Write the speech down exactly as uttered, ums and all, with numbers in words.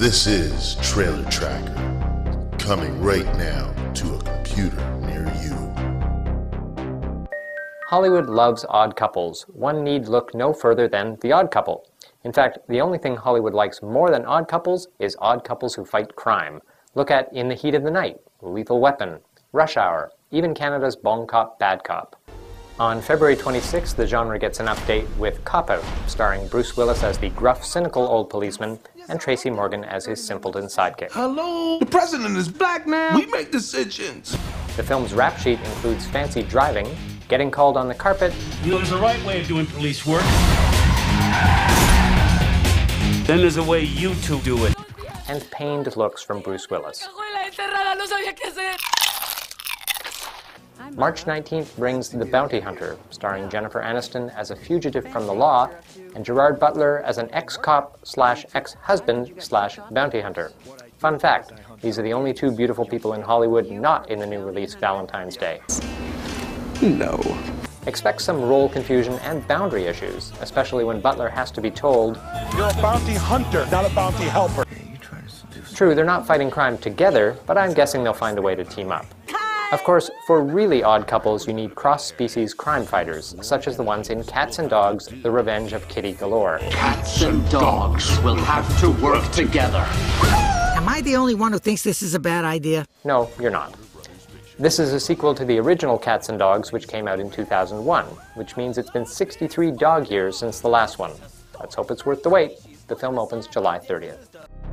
This is Trailer Tracker, coming right now to a computer near you. Hollywood loves odd couples. One need look no further than The Odd Couple. In fact, the only thing Hollywood likes more than odd couples is odd couples who fight crime. Look at In the Heat of the Night, Lethal Weapon, Rush Hour, even Canada's Bon Cop, Bad Cop. On February twenty-sixth, the genre gets an update with Cop Out, starring Bruce Willis as the gruff, cynical old policeman and Tracy Morgan as his simpleton sidekick. Hello? The president is black now. We make decisions. The film's rap sheet includes fancy driving, getting called on the carpet. You know, there's a right way of doing police work. Then there's a way you two do it. And pained looks from Bruce Willis. March nineteenth brings The Bounty Hunter, starring Jennifer Aniston as a fugitive from the law and Gerard Butler as an ex-cop slash ex-husband slash bounty hunter. Fun fact, these are the only two beautiful people in Hollywood not in the new release Valentine's Day. No. Expect some role confusion and boundary issues, especially when Butler has to be told, "You're a bounty hunter, not a bounty helper." True, they're not fighting crime together, but I'm guessing they'll find a way to team up. Of course, for really odd couples, you need cross-species crime fighters, such as the ones in Cats and Dogs, The Revenge of Kitty Galore. Cats and dogs will have to work together. Am I the only one who thinks this is a bad idea? No, you're not. This is a sequel to the original Cats and Dogs, which came out in two thousand one, which means it's been sixty-three dog years since the last one. Let's hope it's worth the wait. The film opens July thirtieth.